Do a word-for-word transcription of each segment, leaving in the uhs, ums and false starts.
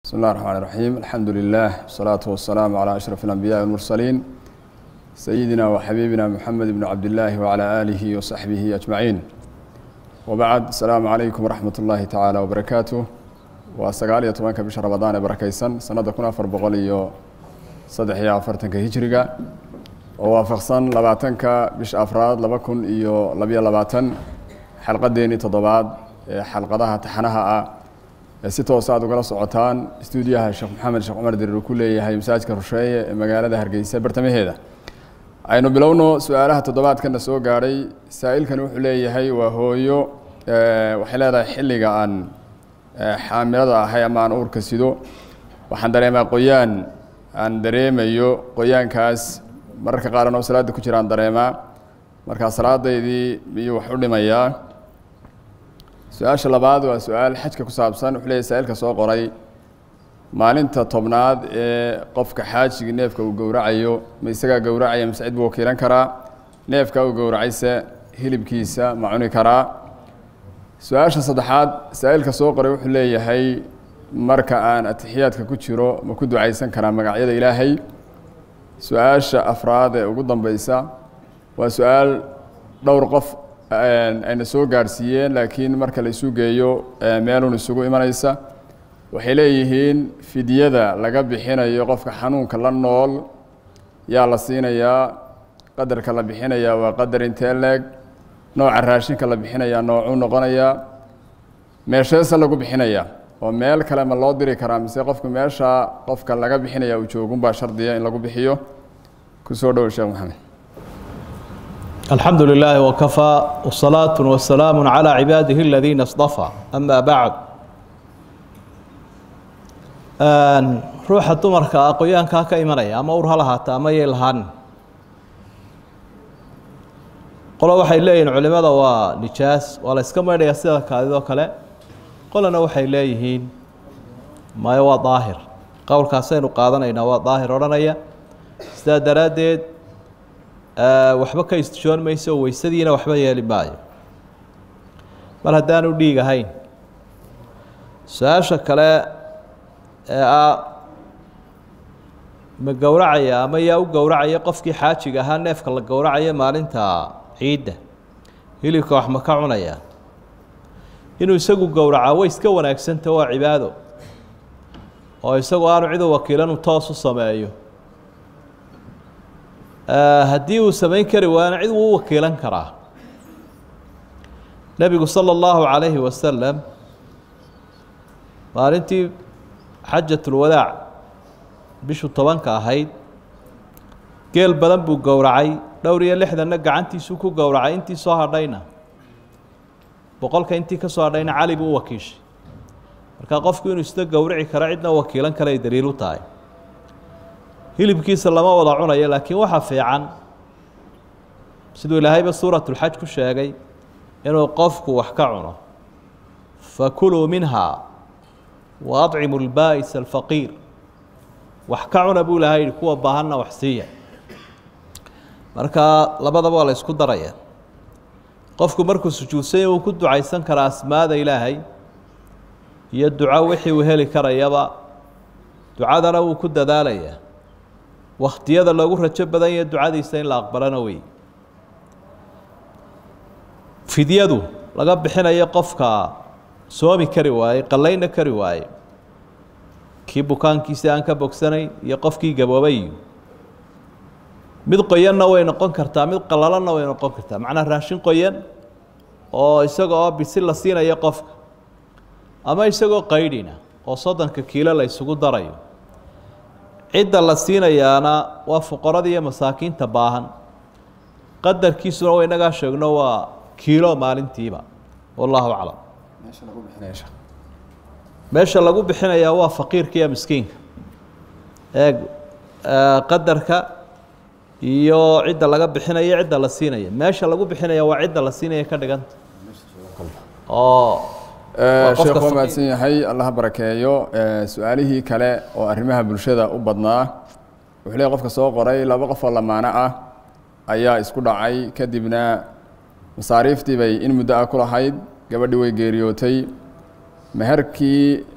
بسم الله الرحمن الرحيم الحمد لله والصلاة والسلام على أشرف الأنبياء والمرسلين سيدنا وحبيبنا محمد بن عبد الله وعلى آله وصحبه أجمعين وبعد السلام عليكم ورحمة الله تعالى وبركاته وسقالية طبعاً بشهر رمضان بركيسن سنة كنا فربقولي صدح يا فرتنك هجرية ووافقسن لبعتنك بش أفراد لبكن إيو لبيا لبعتن حلقة ديني تضبعد حلقة تحنها si toos aad ugala socotaan stuudiyaha Sheekh Maxamed Sheekh Umar Dirir ku leeyahay masaajidka Rusheeye ee magaalada Hargeysa bartamaheeda aynu bilowno su'aalaha toddobaadkan soo gaaray saa'ilkan wuxuu leeyahay waa hooyo waxay leedahay xilliga aan xaamilada ahay ama aan uurka sido waxaan dareemaa qoyaan aan dareemayo qoyaankaas mararka qaar aan salaada ku jiraan dareemaa marka salaadeedii miyuu wax u dhimayaa su-aasha labaad waa su-aal xajka ku saabsan wuxuu leeyahay saa'ilka soo qoray maalinta tobnaad ee qofka xaajiga neefka uu gowracayo ma isagaa gowracaya mise cid buu wakiilan karaa neefka uu gowracayse hilibkiisa ma cuni karaa su-aasha saddexaad saa'ilka soo qoray wuxuu leeyahay marka aan atixiyaadka ku jiro ma ku ducaysan karaa magacyada ilaahay su-aasha afraad ee ugu dambeysa waa su-aal dhowr qof ayna soo gaarsiiyeen laakiin marka la isu geeyo meelun isugu imanaysa waxay leeyihiin fidyada laga bixinayo qofka xanuunka la nool yaa la siinayaa qadarka la bixinayaa waa qadar intee leeg nooca raashinka la bixinayaa noocuu noqonayaa meesheesa lagu bixinayaa oo meel kale ma loo diri karaa mise qofka meesha qofka laga bixinaya uu joogunbaa shardiya in lagu bixiyo kusoo dhow Sheekh Maxamed الحمد لله وكفى والصلاة والسلام على عباده الذين اصطفى أما بعد روح الدمرك أقويان كاكا إيمانيا أما أورها لها تأما يلهان قلوا وحي إليهن علماء ونجاس ولا إسكما إليه السيدة كاذو كلا قلنا وحي إليهن ما هو ظاهر قول كاسين وقاضنا إنه هو ظاهر ورنيا استاذ درادد waxba ka istishoon mayso weysadiina waxba yeeli maayo mar haddaan u dhiig ahayn su-aasha kale ee ah ma gowracaya ama yaa u gowracaya qofkii xaajiga ahaa neefka la gowracaya maalinta ciidda hilibka wax ma ka cunaya inuu isagu gowracaa way iska wanaagsanta waa cibaado oo isagu aanu cid wakiilan u toos u sameeyo haddii uu samayn kari waana cid uu wakiilan karaa nebigu sala allahu calayhi wasalam maalintii xajatulwadaac bishu tobanka ahayd geel badan buu gowracay dhowr iyo lixdanna gacantiisuu ku gowracay intii soo hadhayna boqolka intii ka soo hadhayna cali buu u wakiishay marka qofku inuu isna gowrici karo cidna wakiilan kale ay daliil u tahay hilibkiisa lama wada cunayo laakiin waxa fiican sidoo ilaahayba suuratul xaj ku sheegay inuu qofku wax ka cuno fakuluu minha wa atcimu albaa'is alfaqiir wax ka cuna buu ilaahay kuwa baahanna wax siiya marka labadaba waa la isku daraya qofku markuu sujuudsan uu ku ducaysan karaa asmaada ilaahay iyo duco wixii uu heli karayaba ducadana uu ku dadaalayaa waqtiyada lagu rajo badan yahay ducadiisa in la aqbalana way fidyadu laga bixinayo qofka soomi kari waayay qalayna kari waayay kii bukaankiisa aan ka bogsanayn iyo qofkii gaboobay mid qoyanna way noqon kartaa mid qalalanna way noqon kartaa macnaha raashin qoyan oo isagoo oo bisil la siinayo qofka ama isagoo qaydhina oo soddonka kiilo la isugu darayo cidda la siinayaana waa fuqarada iyo masaakiinta baahan qadarkiisuna way inagaa sheegno waa kiilo maalintiiba wallahu aclam meesha lagu bixinayaa waa faqiirka iyo miskiinka eeg qadarka iyo cidda laga bixinayo cidda la siinaya meesha lagu bixinaya waa cidda la siinaya ka dhiganta oo sheekh waa mahadsan yahay allah barakeeyo su-aalihii kale oo arrimaha bulshada u badnaa wuxuu leeyahay qofka soo qoray laba qof oo lamaano ah ayaa isku dhacay kadibna masaariiftii bay in muddo ah ku lahayd gabadhii way geeriyootay meherkii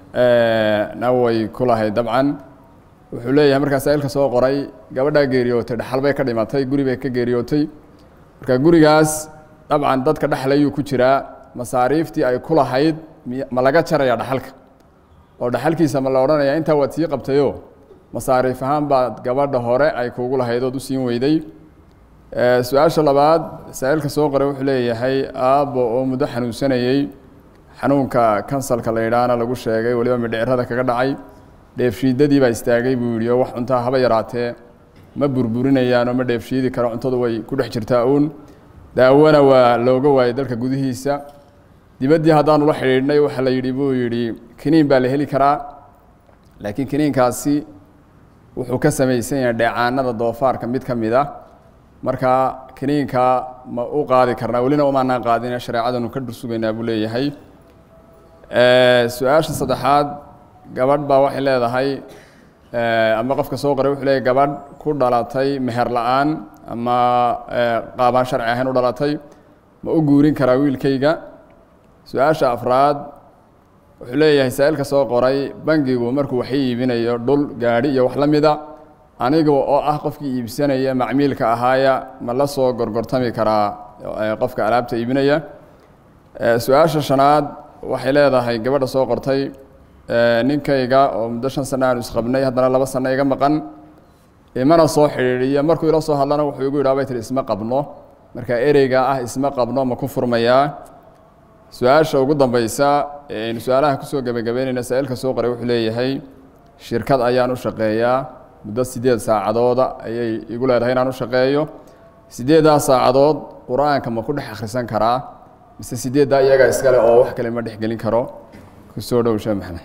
na way ku lahayd dabcan wuxuu leeyahay markaa saa'ilka soo qoray gabadhaa geeriyootay dhaxal bay ka dhimatay guri bay ka geeriyootay marka gurigaas dabcan dadka dhexlayuu ku jiraa masaariiftii ay ku lahayd ma laga jaraya dhaxalka oo dhaxalkiisa ma la odhanaya intaa waad sii qabtayo masaariif ahaan baad gabadha hore ay kuugu lahayd ood u siin weyday su-aasha labaad saa'ilka soo qoray wuxuu leeyahay aabbo oo muddo xanuunsanayey xanuunka kansalka la yidhaahna lagu sheegay weliba midhicirada kaga dhacay dheefshiidadii baa istaagay buu yidhi oo wax cuntaa haba yaraatee ma burburinayaan oo ma dheefshiidi karo cuntadu way ku dhex jirtaa uun daawona waa looga waayay dalka gudihiisa dibaddii haddaanu la xidhiidhnay waxa la yidhi buu yidhi kiniin baa la heli karaa laakiin kiniinkaasi wuxuu ka samaysan yahay dheecaanada doofaarka mid ka mid ah marka kiniinka ma u qaadi karnaa welina umaanaan qaadine shareecadanu ka dursugaynaa buu leeyahay su-aasha saddexaad gabadh baa waxay leedahay ama qofka soo qoray wuxuu leeyahay gabadh ku dhalatay meher la-aan ama qaabaan sharci ahayn u dhalatay ma u guurin karaa wiilkayga su-aasha afraad wuxuu leeyahay saa'ilka soo qoray bangigu markuu wax iibinayo dhul gaadhi iyo wax la mida aniga oo ah qofkii iibsanaya macmiilka ahaaya ma la soo gorgortami karaa qofka alaabta iibinaya su-aasha shanaad waxay leedahay gabadha soo qortay ninkayga oo muddo shan sano aanu isqabnay haddana laba sano iga maqan imana soo xidhiidhiya markuu ila soo hadlana wuxuu igu yidhaha bay tiri isma qabno marka ereyga ah isma qabno ma ku furmayaa su-aasha ugu dambaysa aynu su-aalaha kusoo gebagabeynayna saa'ilka soo qoray wuxuu leeyahay shirkad ayaan u shaqeeyaa muddo siddeed saacadooda ayay igu leedahay inaan u shaqeeyo siddeeddaa saacadood qur-aanka ma ku dhex akhrisan karaa mise siddeeddaa iyaga iskale oo wax kale ma dhex gelin karo kusoo dhow sheekh maxamed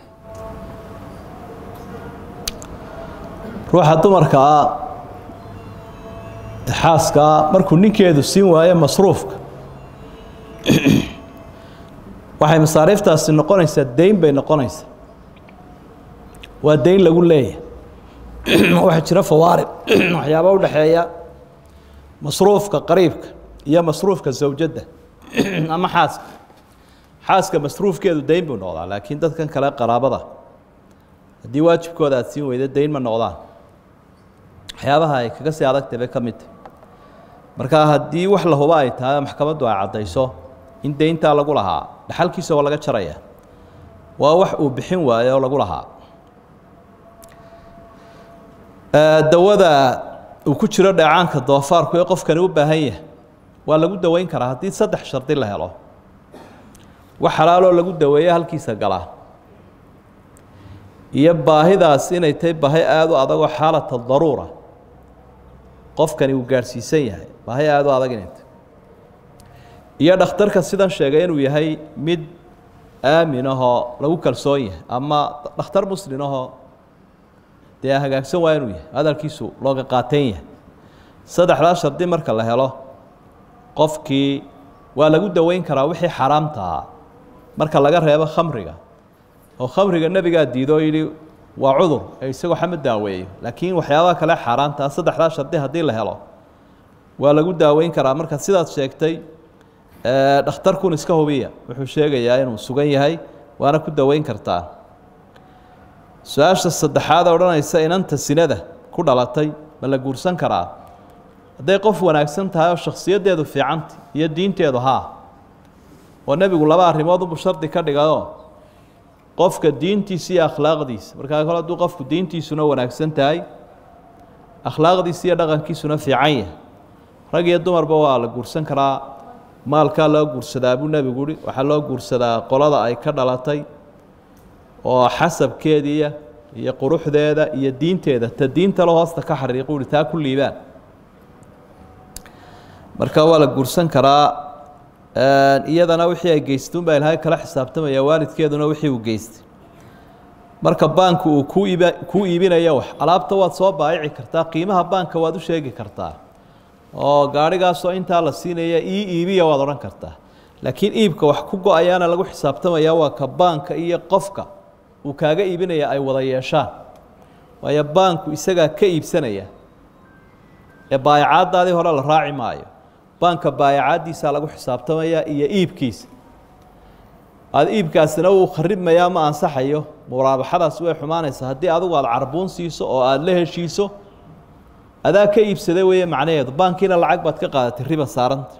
ruuxa dumarkaa xaaskaa markuu ninkeedu siin waayo masruufka waxay masaariiftaasi noqonaysaa dayn bay noqonaysaa waa dayn lagu leeyahay waxaa jira fawaarib waxyaaba u dhexeeya masruufka qariibka iyo masruufka zawjadda ama xaaska xaaska masruufkeedu dayn buu noqdaa laakiin dadkan kale qaraabada haddii waajibkooda aad siin weyda dayn ma noqdaan waxyaabaha ay kaga sii adagtay bay ka mid tahay marka haddii wax la hubo ay tahay maxkamaddu ay caddayso in dayntaa lagu lahaa dhaxalkiisa waa laga jaraya waa wax uu bixin waayo oo lagu lahaa dawada uu ku jiro dheecaanka doofaarku ee qofkani u baahan yahay waa lagu daweyn karaa haddii saddex shardi la helo wax xalaaloo lagu daweeyo halkiisa galaa iyo baahidaas inay tahay baahi aada u adag oo xaalata daruura qofkani uu gaadhsiisan yahay baahi aada u adag inay tahay iyo dhakhtarka sidan sheegay inuu yahay mid aamin ahoo lagu kalsoon yahay ama dhakhtar muslin ahoo dee hagaagsan waa inuu yahay hadalkiisu looga qaateen yahay saddexdaas shardi marka la helo qofkii waa lagu daweyn karaa wixii xaraamta ahaa marka laga reebo khamriga oo khamriga nebigaa diido yidhi waa cudur ee isagoo xama daaweeyo laakiin waxyaabaha kale xaaraanta saddexdaas shardi haddii la helo waa lagu daaweyn karaa marka sidaad sheegtay dhakhtarkun iska hubiya wuxuu sheegayaa inuu sugan yahay waana ku daweyn kartaa su-aasha saddexaad odhanaysa inanta sinada ku dhalatay ma la guursan karaa hadday qof wanaagsan tahay oo shakhsiyaddeedu fiicanta iyo diinteedu haa oo nebigu laba arrimood unbuu shardi ka dhigayoo qofka diintiisa iyo akhlaaqdiisa markaa kole hadduu qofku diintiisuna wanaagsan tahay akhlaaqdiisa iyo dhaqankiisuna fiican yahay rag iyo dumarba waa la guursan karaa maalkaa loo guursadaa buu nebigu uhi waxaa loo guursadaa qolada ay ka dhalatay oo xasabkeediiya iyo quruxdeeda iyo diinteeda ta diintalo hoosta ka xariiqu uhi taa ku liibaan marka waa la guursan karaa iyadana wixii ay geystuun baa ilaahay kala xisaabtamaya waalidkeeduna wixii uu geystay marka baanku uu ku iib ku iibinayo wax alaabta waad soo baayici kartaa qiimaha baanka waad u sheegi kartaa oo gaadhigaasoo intaa la siinaya ii iibiya waad odhan kartaa laakiin iibka wax ku go-ayaana lagu xisaabtamaya waa ka baanka iyo qofka uu kaaga iibinaya ay wada yeeshaan waayo baanku isagaa ka iibsanaya ee baayacaaddaadii hore la raaci maayo baanka baayacaaddiisaa lagu xisaabtamaya iyo iibkiisa aada iibkaasina uu kharibmayaa ma ansaxayo muraabaxadaas way xumaanaysaa haddii adigu aad carbuun siiso oo aad la heshiiso adaa ka iibsaday weeye macnaheedu baankiina lacag baad ka qaadatay riba saaranta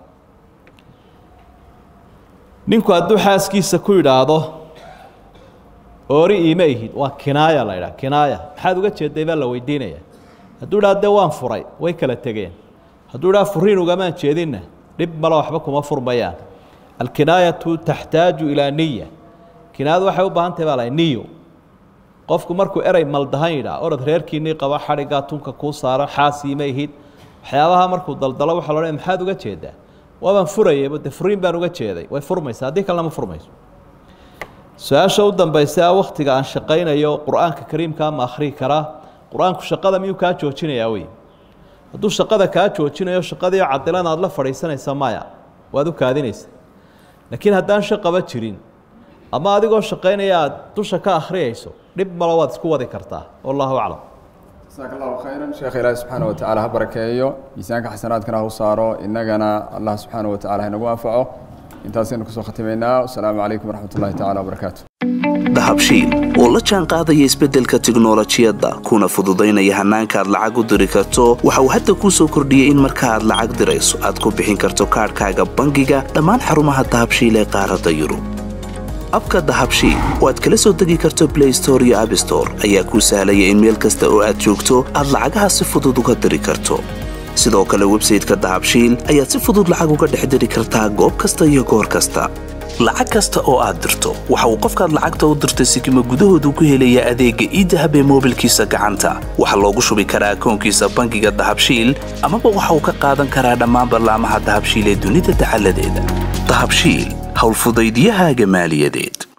ninku hadduu xaaskiisa ku yidhaahdo oori iima ihid waa kinaaya la yidhaha kinaaya maxaad uga jeeday baa la weydiinaya hadduu idhaha dee waan furay way kala tegeen hadduu idhaha furiin ugamaan jeedinna dhib male waxba kuma furmayaan alkinaayatu taxtaaju ilaa niya kinaayadu waxay u baahan tahay baa la niyo qofku markuu erey maldahan yidhaha orod reerkiinnii qaba xadhiggaa tunka kuu saara xaasiima ihid waxyaabaha markuu daldalo waxaa loodhanaya maxaad uga jeedaa waabaan furayayba dee furiin baan uga jeeday way furmaysaa haddii kalena ma furmayso su-aasha u dambaysa ah wakhtiga aan shaqaynayo qur-aanka kariimkaa ma akhriyi karaa qur-aanku shaqada miyuu kaa joojinayaa wey hadduu shaqada kaa joojinayo shaqadii cadilan aad la fadhiisanaysa maya waad u kaadinaysa laakiin haddaan shaqaba jirin ama adigoo shaqaynaya aad dusha ka akhriyayso dhib malo waad isku wadi kartaa wallahu aclam jazaaka allahu khayran sheekh ilaahi subxaana wa tacaala ha barakeeyo miisaanka xasanaadkana ha u saaro innagana allah subxaana wa tacala ha inagu anfaco intaasaynu kusoo khatimaynaa wasalaamu calaykum waraxmat ullahi tacala wabarakaatu dahabshiil oo la jaan qaadaya isbeddelka tiknolojiyadda kuna fududaynaya hannaanka aad lacag u diri karto waxa uu hadda kuu soo kordhiyey in marka aad lacag dirayso aad ku bixin karto kaadhkaaga bangiga dhammaan xarumaha dahabshiil ee qaaradda yurub abka dahabshiil oo aad kala soo degi karto blay store iyo abstore ayaa kuu sahlaya in meel kasta oo aad joogto aad lacagaha si fudud uga diri karto sidoo kale websayteka dahabshiil ayaad si fudud lacag uga dhex diri kartaa goob kasta iyo goor kasta lacag kasta oo aad dirto waxa uu qofkaad lacagta u dirtay sikima gudahoodu ku helayaa adeegga iidahab ee moobilkiisa gacanta waxaa loogu shubi karaa akoonkiisa bangiga dahabshiil amaba waxa uu ka qaadan karaa dhammaan ballaamaha dahabshiil ee dunida dacaladeeda dahabshiil howlfudaydyahaaga maaliyadeed